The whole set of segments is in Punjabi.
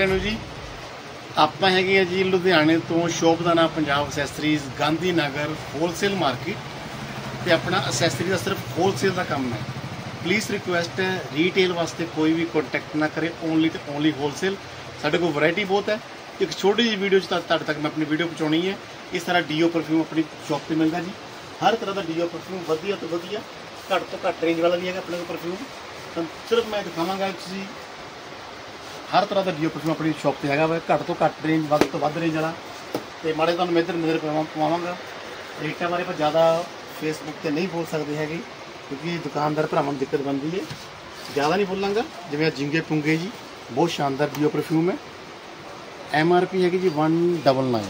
ਸਾਰਿਆਂ ਨੂੰ ਜੀ। ਆਪਾਂ ਹੈਗੇ ਆ ਜੀ ਲੁਧਿਆਣੇ ਤੋਂ। ਸ਼ੋਪ ਦਾ ਨਾਮ Punjab accessories, Gandhi Nagar wholesale market. ਤੇ ਆਪਣਾ ਅਸੈਸਰੀ ਦਾ ਸਿਰਫ ਹੋਲਸੇਲ ਦਾ ਕੰਮ ਹੈ। ਪਲੀਜ਼ ਰਿਕੁਐਸਟ ਹੈ, ਰੀਟੇਲ ਵਾਸਤੇ ਕੋਈ ਵੀ ਕੰਟੈਕਟ ਨਾ ਕਰੇ, ਓਨਲੀ ਤੇ ਓਨਲੀ ਹੋਲਸੇਲ। ਸਾਡੇ ਕੋਲ ਵੈਰਾਈਟੀ ਬਹੁਤ ਹੈ। ਇੱਕ ਛੋਟੀ ਜਿਹੀ ਵੀਡੀਓ 'ਚ ਤੁਹਾਡੇ ਤੱਕ ਮੈਂ ਆਪਣੀ ਵੀਡੀਓ ਪਹੁੰਚਾਉਣੀ ਹੈ। ਇਸ ਤਰ੍ਹਾਂ ਡੀਓ ਪਰਫਿਊਮ ਆਪਣੀ ਸ਼ੌਪ ਤੇ ਮਿਲਦਾ ਜੀ। ਹਰ ਤਰ੍ਹਾਂ ਦਾ ਡੀਓ ਪਰਫਿਊਮ ਵਧੀਆ ਤੋਂ ਵਧੀਆ, ਘੱਟ ਤੋਂ ਘੱਟ ਰੇਂਜ ਵਾਲਾ ਵੀ ਹੈਗਾ ਆਪਣੇ ਕੋਲ ਪਰਫਿਊਮ। ਤਾਂ ਸਿਰਫ ਮੈਂ ਦਿਖਾਵਾਂਗਾ ਤੁਸੀਂ ਹਰ ਤਰ੍ਹਾਂ ਦਾ ਡੀਓ ਪਰਫਿਊਮ ਆਪਣੀ ਸ਼ੌਪ ਤੇ ਹੈਗਾ ਵਾ, ਘੱਟ ਤੋਂ ਘੱਟ ਰੇਂਜ, ਵੱਧ ਤੋਂ ਵੱਧ ਰੇਂਜ ਵਾਲਾ। ਤੇ ਮਾੜੇ ਤੁਹਾਨੂੰ ਮੈਂ ਇੱਧਰ ਨਜ਼ਰ ਪਵਾਵਾਂਗਾ। ਰੇਟਾਂ ਬਾਰੇ ਆਪਾਂ ਜ਼ਿਆਦਾ ਫੇਸਬੁੱਕ ਤੇ ਨਹੀਂ ਬੋਲ ਸਕਦੇ ਹੈਗੇ, ਕਿਉਂਕਿ ਦੁਕਾਨਦਾਰ ਭਰਾਵਾਂ ਨੂੰ ਦਿੱਕਤ ਬਣਦੀ ਹੈ। ਜ਼ਿਆਦਾ ਨਹੀਂ ਬੋਲਾਂਗਾ। ਜਿਵੇਂ ਜਿੰਗੇ ਪੁੰਗੇ ਜੀ, ਬਹੁਤ ਸ਼ਾਨਦਾਰ ਡੀਓ ਪਰਫਿਊਮ ਹੈ। MRP ਹੈਗੀ ਜੀ 199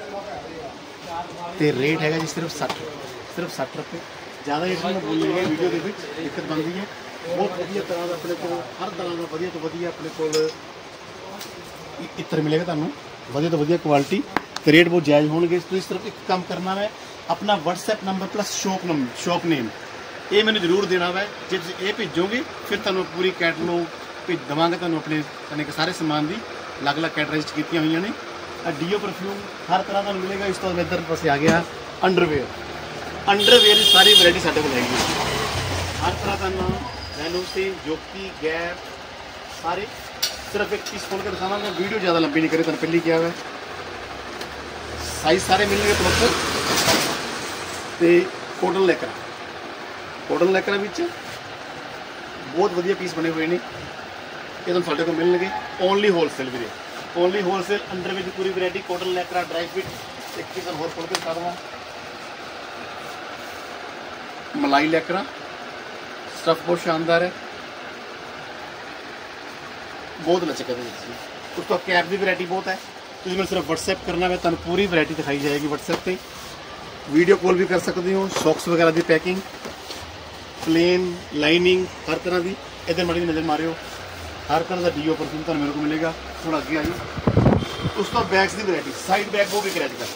ਤੇ ਰੇਟ ਹੈਗਾ ਜੀ ਸਿਰਫ 60 ਰੁਪਏ। ਜ਼ਿਆਦਾ ਰੇਟ ਨਹੀਂ ਬੋਲਾਂਗੇ, ਵੀਡੀਓ ਦੇ ਵਿੱਚ ਦਿੱਕਤ ਬਣਦੀ ਹੈ। ਬਹੁਤ ਵਧੀਆ ਤਰ੍ਹਾਂ ਦਾ ਆਪਣੇ ਕੋਲ ਹਰ ਤਰ੍ਹਾਂ ਦਾ ਵਧੀਆ ਤੋਂ ਵਧੀਆ ਆਪਣੇ ਕੋਲ ਇੱਤਰ ਮਿਲੇਗਾ ਤੁਹਾਨੂੰ, ਵਧੀਆ ਤੋਂ ਵਧੀਆ ਕੁਆਲਿਟੀ ਤੇ ਰੇਟ ਬਹੁਤ ਜਾਇਜ਼ ਹੋਣਗੇ। ਤੁਸੀਂ ਸਿਰਫ ਇੱਕ ਕੰਮ ਕਰਨਾ ਹੈ, ਆਪਣਾ WhatsApp number plus shop name ਇਹ ਮੈਨੂੰ ਜ਼ਰੂਰ ਦੇਣਾ ਵਾ। ਜੇ ਤੁਸੀਂ ਇਹ ਭੇਜੋਗੇ ਫਿਰ ਤੁਹਾਨੂੰ ਪੂਰੀ ਕੈਟਲੌਗ ਭੇਜ ਦੇਵਾਂਗਾ ਤੁਹਾਨੂੰ। ਆਪਣੇ ਸਾਰੇ ਸਮਾਨ ਦੀ ਅਲੱਗ-ਅਲੱਗ ਕੈਟੇਗਰੀਜ਼ ਕੀਤੀਆਂ ਹੋਈਆਂ ਨੇ। ਡੀਓ ਪਰਫਿਊਮ ਹਰ ਤਰ੍ਹਾਂ ਦਾ ਮਿਲੇਗਾ। ਇਸ ਤੋਂ ਇੱਧਰ ਪਾਸੇ ਆ ਗਿਆ ਅੰਡਰਵੇਅਰ ਦੀ ਸਾਰੀ ਵੈਰਾਈਟੀ ਸਾਡੇ ਕੋਲ ਹੈਗੀ ਹੈ। ਹਰ ਤਰ੍ਹਾਂ ਦਾ ਨਾਮ ਵੈਨੂਸੀ, ਜੋਕੀ, ਗੈਪ ਸਾਰੇ। ਸਿਰਫ ਇੱਕ ਚੀਜ਼ ਖੋਲ ਕੇ ਦਿਖਾਵਾਂਗਾ, ਵੀਡੀਓ ਜ਼ਿਆਦਾ ਲੰਬੀ ਨਹੀਂ ਕਰੇ। ਤੁਹਾਨੂੰ ਪਹਿਲੀ ਕਿਹਾ ਹੋਇਆ ਸਾਈਜ਼ ਸਾਰੇ ਮਿਲਣਗੇ ਪ੍ਰੋਪਰ। ਤੇ ਕੋਟਨ ਲੈਕਰਾ ਵਿੱਚ ਬਹੁਤ ਵਧੀਆ ਪੀਸ ਬਣੇ ਹੋਏ ਨੇ। ਇਹ ਤੁਹਾਨੂੰ ਸਾਡੇ ਕੋਲ ਮਿਲਣਗੇ ਓਨਲੀ ਹੋਲਸੇਲ ਵੀਰੇ, ਓਨਲੀ ਹੋਲਸੇਲ। ਅੰਡਰਵੇਅਰ ਦੀ ਪੂਰੀ variety, cotton lycra, dry fit. ਇੱਕ ਚੀਜ਼ ਹੋਰ ਖੋਲ ਕੇ ਦਿਖਾ ਦਵਾਂ, ਮਲਾਈ ਲੈਕਰਾ ਸਟਫ ਬਹੁਤ ਸ਼ਾਨਦਾਰ ਹੈ, ਬਹੁਤ ਲਚਕ ਹੈ। ਉਸ ਤੋਂ ਕੈਪ ਦੀ ਵੈਰਾਈਟੀ ਬਹੁਤ ਹੈ। ਤੁਸੀਂ ਮੈਨੂੰ ਸਿਰਫ WhatsApp ਕਰਨਾ ਹੈ, ਤੁਹਾਨੂੰ ਪੂਰੀ ਵੈਰਾਈਟੀ ਦਿਖਾਈ ਜਾਏਗੀ WhatsApp ਤੇ। ਵੀਡੀਓ ਕਾਲ ਵੀ ਕਰ ਸਕਦੇ ਹੋ। ਸੌਕਸ ਵਗੈਰਾ ਦੀ ਪੈਕਿੰਗ, ਪਲੇਨ, ਲਾਈਨਿੰਗ ਹਰ ਤਰ੍ਹਾਂ ਦੀ। ਇੱਧਰ ਮਾੜੀ ਨਜ਼ਰ ਮਾਰਿਓ, ਹਰ ਤਰ੍ਹਾਂ ਦਾ ਡੀਓ ਪਰਫਿਊਮ ਤੁਹਾਨੂੰ ਮੇਰੇ ਕੋਲ ਮਿਲੇਗਾ। ਥੋੜਾ ਅੱਗੇ ਆ ਜੀ। ਉਸ ਤੋਂ ਬੈਗਸ ਦੀ ਵੈਰਾਈਟੀ, ਸਾਈਡ ਬੈਗ ਬਹੁਤ ਵਿਕ ਰਿਹਾ ਅੱਜ-ਕੱਲ੍ਹ।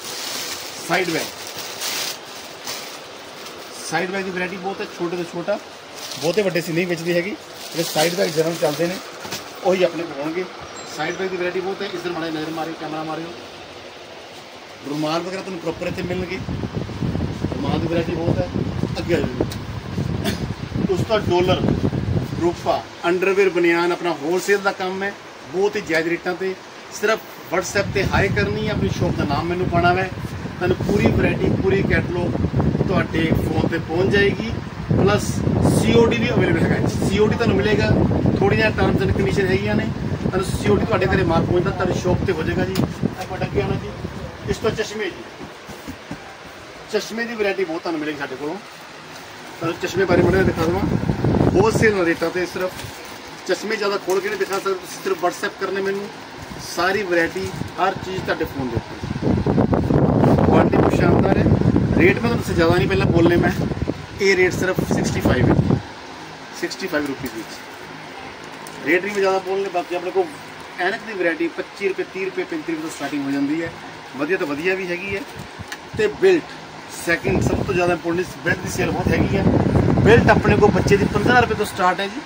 ਸਾਈਡ ਬੈਗ ਦੀ ਵੈਰਾਈਟੀ ਬਹੁਤ ਹੈ, ਛੋਟੇ ਤੋਂ ਛੋਟਾ, ਬਹੁਤੇ ਵੱਡੇ ਸੀ ਨਹੀਂ ਵੇਚਦੀ ਹੈਗੀ। ਜਿਹੜੇ ਸਾਈਡ ਬੈਗ ਜਨਰਲ ਚੱਲਦੇ ਨੇ ਉਹੀ ਆਪਣੇ ਕੋਲ ਹੋਣਗੇ। ਸਾਈਡ ਬੈਗ ਦੀ ਵੈਰਾਈਟੀ ਬਹੁਤ ਹੈ। ਇੱਧਰ ਮਾੜਾ ਨਜ਼ਰ ਮਾਰਿਓ, ਕੈਮਰਾ ਮਾਰਿਓ। ਰੁਮਾਲ ਵਗੈਰਾ ਤੁਹਾਨੂੰ ਪ੍ਰੋਪਰ ਇੱਥੇ ਮਿਲਣਗੇ। ਰੁਮਾਲ ਦੀ ਵੈਰਾਈਟੀ ਬਹੁਤ ਹੈ। ਅੱਗੇ ਆ ਜਾਓ। ਉਸ ਤੋਂ ਡੋਲਰ, ਰੂਪਾ, ਅੰਡਰਵੇਅਰ, ਬਨਿਆਨ ਆਪਣਾ ਹੋਲਸੇਲ ਦਾ ਕੰਮ ਹੈ। ਬਹੁਤ ਹੀ ਜਾਇਜ਼ ਰੇਟਾਂ ਤੇ। ਸਿਰਫ WhatsApp ਤੇ ਹਾਈ ਕਰਨੀ ਹੈ, ਆਪਣੀ ਸ਼ੌਪ ਦਾ ਨਾਮ ਮੈਨੂੰ ਪਾਉਣਾ ਹੈ। ਤੁਹਾਨੂੰ ਪੂਰੀ ਵੈਰਾਈਟੀ, ਪੂਰੀ ਕੈਟਲੌਗ ਤੁਹਾਡੇ ਫੋਨ ਤੇ ਪਹੁੰਚ ਜਾਏਗੀ। ਪਲੱਸ COD ਵੀ ਅਵੇਲੇਬਲ ਹੈਗਾ। COD ਤੁਹਾਨੂੰ ਮਿਲੇਗਾ। ਥੋੜ੍ਹੀਆਂ ਟਰਮਸ ਐਂਡ ਕੰਡੀਸ਼ਨ ਹੈਗੀਆਂ ਨੇ। ਤੁਹਾਨੂੰ COD ਤੁਹਾਡੇ ਘਰੇ ਮਾਲ ਪਹੁੰਚਦਾ, ਤੁਹਾਡੀ ਸ਼ੌਪ ਤੇ ਹੋ ਜਾਏਗਾ ਜੀ। ਆਪਾਂ ਅੱਗੇ ਆਉਣਾ ਜੀ। ਇਸ ਤੋਂ ਚਸ਼ਮੇ ਦੀ ਵੈਰਾਈਟੀ ਬਹੁਤ ਤੁਹਾਨੂੰ ਮਿਲੇਗੀ ਸਾਡੇ ਕੋਲੋਂ। ਤੁਹਾਨੂੰ ਚਸ਼ਮੇ ਬਾਰੇ ਮੈਂ ਦਿਖਾ ਦੇਵਾਂ ਹੋਲਸੇਲ ਰੇਟਾਂ ਤੇ। ਸਿਰਫ ਚਸ਼ਮੇ ਜ਼ਿਆਦਾ ਖੋਲ ਕੇ ਨਹੀਂ ਦਿਖਾ ਸਕਦੇ, ਤੁਸੀਂ ਸਿਰਫ WhatsApp ਕਰਨੇ ਮੈਨੂੰ। ਸਾਰੀ ਵੈਰਾਈਟੀ, ਹਰ ਚੀਜ਼ ਤੁਹਾਡੇ ਫੋਨ ਦੇ ਉੱਤੇ। ਕੁਆਲਿਟੀ ਬਹੁਤ ਸ਼ਾਨਦਾਰ ਹੈ। ਰੇਟ ਮੈਂ ਤੁਹਾਨੂੰ ਜ਼ਿਆਦਾ ਨਹੀਂ ਪਹਿਲਾਂ ਬੋਲਨੇ ਮੈਂ। ਇਹ ਰੇਟ ਸਿਰਫ 65 ਹੈ, 65 ਰੁਪਏ ਵਿੱਚ। ਰੇਟ ਨਹੀਂ ਮੈਂ ਜ਼ਿਆਦਾ ਬੋਲਨੇ। ਬਾਕੀ ਆਪਣੇ ਕੋਲ ਐਨਕ ਦੀ ਵੈਰਾਈਟੀ 25 ਰੁਪਏ, 30 ਰੁਪਏ, 35 ਰੁਪਏ ਤੋਂ ਸਟਾਰਟਿੰਗ ਹੋ ਜਾਂਦੀ ਹੈ। ਵਧੀਆ ਤੋਂ ਵਧੀਆ ਵੀ ਹੈਗੀ ਹੈ। ਤੇ ਬਿਲਟ ਸੈਕਿੰਡ ਸਭ ਤੋਂ ਜ਼ਿਆਦਾ ਇੰਪੋਰਟੈਂਟ, ਬਿਲਟ ਦੀ ਸੇਲ ਬਹੁਤ ਹੈਗੀ ਹੈ। ਬਿਲਟ ਆਪਣੇ ਕੋਲ ਬੱਚੇ ਦੀ 15 ਰੁਪਏ ਤੋਂ ਸਟਾਰਟ ਹੈ ਜੀ।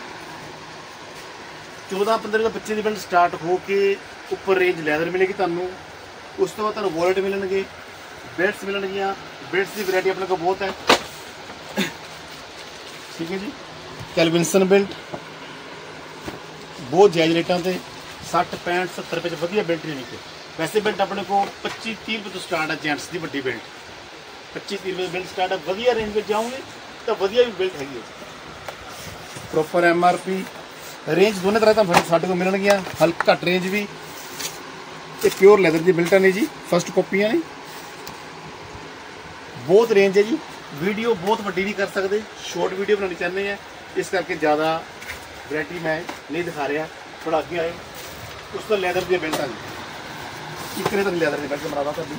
14-15 ਦਾ ਬੱਚੇ ਦੀ ਬਿਲਟ ਸਟਾਰਟ ਹੋ ਕੇ ਉੱਪਰ ਰੇਂਜ ਲੈਦਰ ਮਿਲੇਗੀ ਤੁਹਾਨੂੰ। ਉਸ ਤੋਂ ਬਾਅਦ ਤੁਹਾਨੂੰ ਵੋਲਟ ਮਿਲਣਗੇ, ਬੈਲਟਸ ਮਿਲਣਗੀਆਂ। ਬੈਲਟਸ ਦੀ ਵੈਰਾਈਟੀ ਆਪਣੇ ਕੋਲ ਬਹੁਤ ਹੈ। ਠੀਕ ਹੈ ਜੀ। ਕੈਲਵਿਨਸਨ ਬਿਲਟ ਬਹੁਤ ਜਾਇਜ਼ ਰੇਟਾਂ ਤੇ 60, 65, 70 ਰੁਪਏ 'ਚ ਵਧੀਆ ਬਿਲਟ ਨਹੀਂ ਨਿਕਲੇ। ਵੈਸੇ ਬਿਲਟ ਆਪਣੇ ਕੋਲ 25-30 ਰੁਪਏ ਤੋਂ ਸਟਾਰਟ ਹੈ। ਜੈਂਟਸ ਦੀ ਵੱਡੀ ਬਿਲਟ 25-30 ਰੁਪਏ ਬਿਲਟ ਸਟਾਰਟ ਹੈ। ਵਧੀਆ ਰੇਂਜ ਵਿੱਚ ਜਾਓਗੇ ਤਾਂ ਵਧੀਆ ਵੀ ਬਿਲਟ ਹੈਗੀ ਹੈ। ਪ੍ਰੋਪਰ MRP ਰੇਂਜ ਦੋਨੇ ਤਰ੍ਹਾਂ ਤੁਹਾਨੂੰ ਸਾਡੇ ਕੋਲ ਮਿਲਣਗੀਆਂ। ਹਲਕਾ ਘੱਟ ਰੇਂਜ ਵੀ। ਇਹ ਪਿਓਰ ਲੈਦਰ ਦੀ ਬਿਲਟਾਂ ਨੇ ਜੀ, ਫਸਟ ਕਾਪੀਆਂ ਨੇ। ਬਹੁਤ ਰੇਂਜ ਹੈ ਜੀ। ਵੀਡੀਓ ਬਹੁਤ ਵੱਡੀ ਨਹੀਂ ਕਰ ਸਕਦੇ, ਸ਼ਾਰਟ ਵੀਡੀਓ ਬਣਾਉਣੀ ਚਾਹੁੰਦੇ ਆ, ਇਸ ਕਰਕੇ ਜ਼ਿਆਦਾ ਵੈਰਾਈਟੀ ਮੈਂ ਨਹੀਂ ਦਿਖਾ ਰਿਹਾ। ਥੋੜਾ ਅੱਗੇ ਆਏ। ਉਸ ਤੋਂ ਲੈਦਰ ਦੀਆਂ ਬਿਲਟਾਂ ਜੀ, ਇੱਕ ਨੇ ਤੁਹਾਨੂੰ ਲੈਦਰ ਦੀ ਬਿਲਟ ਬਣਾਵਾ ਤੁਹਾਡੀ।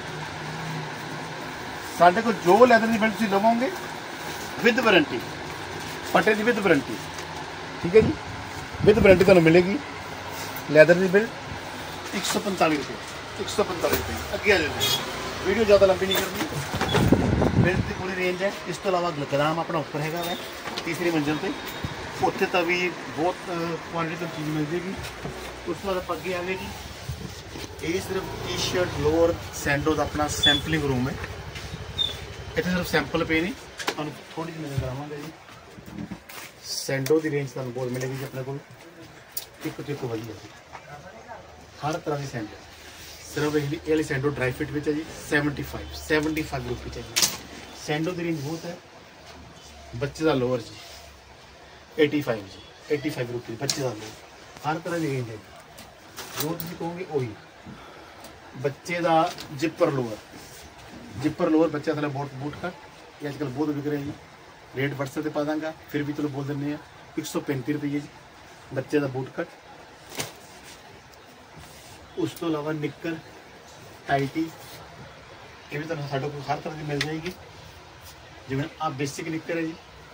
ਸਾਡੇ ਕੋਲ ਜੋ ਲੈਦਰ ਦੀ ਬਿਲਟ ਤੁਸੀਂ ਲਵੋਗੇ ਵਿਦ ਵਾਰੰਟੀ, ਪੱਟੇ ਦੀ ਵਿਦ ਵਾਰੰਟੀ। ਠੀਕ ਹੈ ਜੀ, ਵਿਦ ਵਾਰੰਟੀ ਤੁਹਾਨੂੰ ਮਿਲੇਗੀ। ਲੈਦਰ ਦੀ ਬਿਲਟ 145 ਰੁਪਏ, 145 ਰੁਪਏ। ਅੱਗੇ ਆ ਜਾਂਦੇ, ਵੀਡੀਓ ਜ਼ਿਆਦਾ ਲੰਬੀ ਨਹੀਂ ਕਰਨੀ। ਬਿਲਟ ਦੀ ਪੂਰੀ ਰੇਂਜ ਹੈ। ਇਸ ਤੋਂ ਇਲਾਵਾ ਗਦਾਮ ਆਪਣਾ ਉੱਪਰ ਹੈਗਾ ਵੈ, ਤੀਸਰੀ ਮੰਜ਼ਿਲ ਤੇ। ਉੱਥੇ ਤਾਂ ਵੀ ਬਹੁਤ ਕੁਆਂਟਿਟੀ ਤੋਂ ਚੀਜ਼ ਮਿਲ ਜੇਗੀ। ਉਸ ਤੋਂ ਬਾਅਦ ਆਪਾਂ ਅੱਗੇ ਆ ਗਏ ਜੀ। ਇਹ ਸਿਰਫ ਟੀ-ਸ਼ਰਟ ਲੋਅਰ ਸੈਂਡੋ ਦਾ ਆਪਣਾ ਸੈਂਪਲਿੰਗ ਰੂਮ ਹੈ। ਇੱਥੇ ਸਿਰਫ ਸੈਂਪਲ ਪਏ ਨੇ, ਤੁਹਾਨੂੰ ਥੋੜੀ ਜਿਹੀ ਨਜ਼ਰ ਆਵਾਂਗੇ ਜੀ। ਸੈਂਡੋ ਦੀ ਰੇਂਜ ਤੁਹਾਨੂੰ ਬਹੁਤ ਮਿਲੇਗੀ ਜੀ ਆਪਣੇ ਕੋਲ, ਇੱਕ ਤੋਂ ਇੱਕ ਵਧੀਆ ਜੀ, ਹਰ ਤਰ੍ਹਾਂ ਦੀ ਸੈਂਡੋ। ਸਿਰਫ ਇਹ ਵਾਲੀ ਸੈਂਡੋ ਡਰਾਈ ਫਿਟ ਵਿੱਚ ਹੈ ਜੀ, 75 ਗਰੁੱਪ ਵਿੱਚ ਹੈ ਜੀ। ਸੈਂਡੋ ਦੀ ਰੇਂਜ ਬਹੁਤ ਹੈ। ਬੱਚੇ ਦਾ ਲੋਅਰ ਜੀ 85 ਜੀ, 85 ਰੁਪਏ ਬੱਚੇ ਦਾ ਲੋਅਰ, ਹਰ ਤਰ੍ਹਾਂ ਦੀ ਰੇਂਜ ਹੈ ਜੀ। ਜੋ ਤੁਸੀਂ ਕਹੋਗੇ ਉਹੀ। ਬੱਚੇ ਦਾ ਜਿੱਪਰ ਲੋਅਰ ਬੱਚਾ ਥੱਲੇ ਬੂਟ ਕੱਟ, ਇਹ ਅੱਜ ਕੱਲ੍ਹ ਬਹੁਤ ਵਿਕ ਰਿਹਾ ਜੀ। ਰੇਟ WhatsApp ਤੇ ਪਾ ਦਾਂਗਾ, ਫਿਰ ਵੀ ਚਲੋ ਬੋਲ ਦਿੰਦੇ ਆ 135 ਰੁਪਏ ਜੀ ਬੱਚੇ ਦਾ ਬੂਟ ਕੱਟ। ਉਸ ਤੋਂ ਇਲਾਵਾ ਨਿੱਕਰ ਟਾਈਟੀ, ਇਹ ਵੀ ਤੁਹਾਨੂੰ ਸਾਡੇ ਕੋਲ ਹਰ ਤਰ੍ਹਾਂ ਦੀ ਮਿਲ ਜਾਏਗੀ। ਜਿਵੇਂ ਆਹ ਬੇਸਿਕ ਨਿੱਕਰ ਹੈ ਜੀ,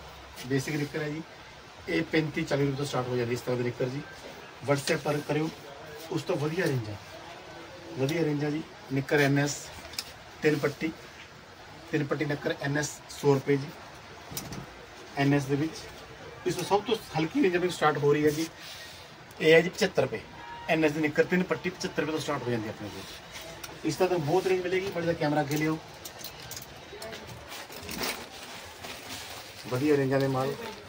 ਇਹ 35-40 ਰੁਪਏ ਤੋਂ ਸਟਾਰਟ ਹੋ ਜਾਂਦੀ ਇਸ ਤਰ੍ਹਾਂ ਦੀ ਨਿੱਕਰ ਜੀ। WhatsApp ਪਰ ਕਰਿਓ। ਉਸ ਤੋਂ ਵਧੀਆ ਰੇਂਜਾਂ ਜੀ। ਨਿੱਕਰ NS ਤਿੰਨ ਪੱਟੀ ਨਿੱਕਰ NS 100 ਰੁਪਏ ਜੀ। NS ਦੇ ਵਿੱਚ ਇਸ ਤੋਂ ਸਭ ਤੋਂ ਹਲਕੀ ਰੇਂਜ ਵਿੱਚ ਸਟਾਰਟ ਹੋ ਰਹੀ ਹੈ ਜੀ, ਇਹ ਹੈ ਜੀ 75 ਰੁਪਏ। NS ਦੀ ਨਿੱਕਰ ਤਿੰਨ ਪੱਟੀ 75 ਰੁਪਏ ਤੋਂ ਸਟਾਰਟ ਹੋ ਜਾਂਦੀ ਹੈ ਆਪਣੇ ਕੋਲ। ਇਸ ਤਰ੍ਹਾਂ ਤਾਂ ਬਹੁਤ ਰੇਂਜ ਮਿਲੇਗੀ। ਬੜਾ ਕੈਮਰਾ ਅੱਗੇ ਲਿਓ, ਵਧੀਆ ਰੇਂਜਾਂ ਦੇ ਮਾਲ।